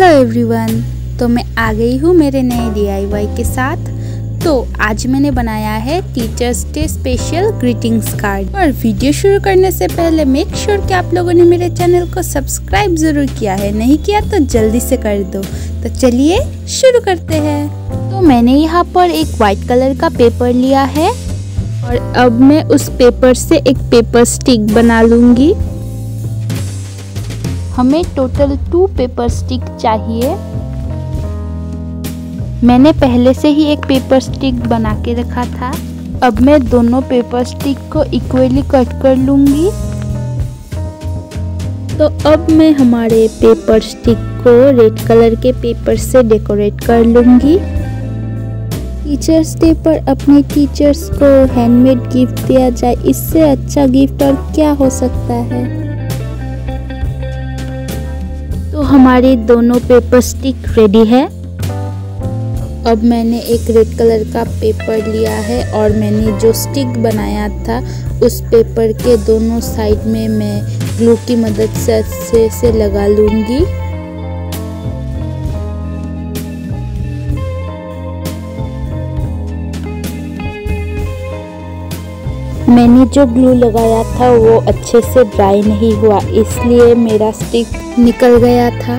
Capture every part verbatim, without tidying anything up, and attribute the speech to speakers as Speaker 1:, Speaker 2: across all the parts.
Speaker 1: Everyone, तो मैं आ गई हूँ मेरे नए डी आई वाई के साथ। तो आज मैंने बनाया है teachers day special greetings card. और वीडियो शुरू करने से पहले मेक श्योर कि आप लोगों ने मेरे चैनल को सब्सक्राइब जरूर किया है, नहीं किया तो जल्दी से कर दो। तो चलिए शुरू करते हैं। तो मैंने यहाँ पर एक वाइट कलर का पेपर लिया है और अब मैं उस पेपर से एक पेपर स्टिक बना लूँगी। हमें टोटल टू पेपर स्टिक चाहिए। मैंने पहले से ही एक पेपर स्टिक बना के रखा था। अब मैं दोनों पेपर स्टिक को इक्वली कट कर लूँगी। तो अब मैं हमारे पेपर स्टिक को रेड कलर के पेपर से डेकोरेट कर लूँगी। टीचर्स डे पर अपने टीचर्स को हैंडमेड गिफ्ट दिया जाए, इससे अच्छा गिफ्ट और क्या हो सकता है। तो हमारे दोनों पेपर स्टिक रेडी है। अब मैंने एक रेड कलर का पेपर लिया है और मैंने जो स्टिक बनाया था उस पेपर के दोनों साइड में मैं ग्लू की मदद से अच्छे से लगा लूँगी। मैंने जो ग्लू लगाया था वो अच्छे से ड्राई नहीं हुआ, इसलिए मेरा स्टिक निकल गया था।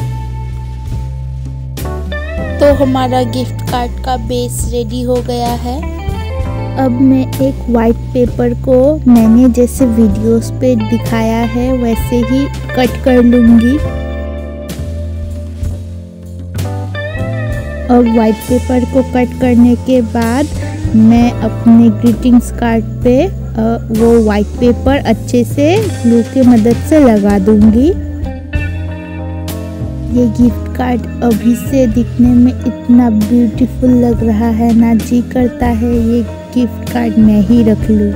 Speaker 1: तो हमारा गिफ्ट कार्ड का बेस रेडी हो गया है। अब मैं एक वाइट पेपर को मैंने जैसे वीडियोस पे दिखाया है वैसे ही कट कर लूँगी। अब वाइट पेपर को कट करने के बाद मैं अपने ग्रीटिंग्स कार्ड पे वो वाइट पेपर अच्छे से ग्लू की मदद से लगा दूंगी। ये गिफ्ट कार्ड अभी से दिखने में इतना ब्यूटीफुल लग रहा है ना, जी करता है ये गिफ्ट कार्ड मैं ही रख लूं।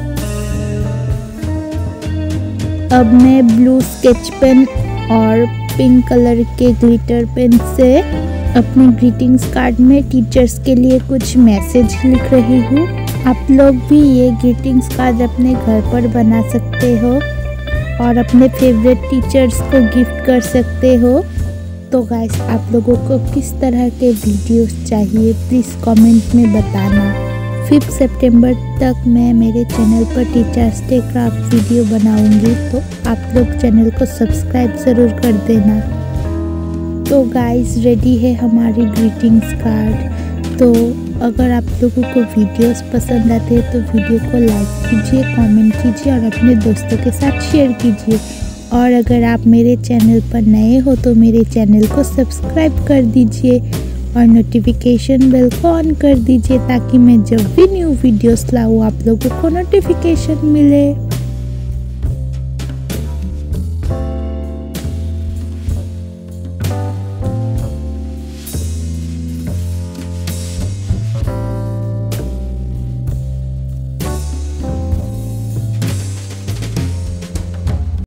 Speaker 1: अब मैं ब्लू स्केच पेन और पिंक कलर के ग्लिटर पेन से अपने ग्रीटिंग्स कार्ड में टीचर्स के लिए कुछ मैसेज लिख रही हूँ। आप लोग भी ये ग्रीटिंग्स कार्ड अपने घर पर बना सकते हो और अपने फेवरेट टीचर्स को गिफ्ट कर सकते हो। तो गाइस, आप लोगों को किस तरह के वीडियोस चाहिए प्लीज़ कमेंट में बताना। फिफ्थ सितंबर तक मैं मेरे चैनल पर टीचर्स डे क्राफ्ट वीडियो बनाऊंगी, तो आप लोग चैनल को सब्सक्राइब ज़रूर कर देना। तो गाइस, रेडी है हमारी ग्रीटिंग्स कार्ड। तो अगर आप लोगों को वीडियोस पसंद आते हैं तो वीडियो को लाइक कीजिए, कमेंट कीजिए और अपने दोस्तों के साथ शेयर कीजिए। और अगर आप मेरे चैनल पर नए हो तो मेरे चैनल को सब्सक्राइब कर दीजिए और नोटिफिकेशन बेल को ऑन कर दीजिए ताकि मैं जब भी न्यू वीडियोस लाऊँ आप लोगों को नोटिफिकेशन मिले।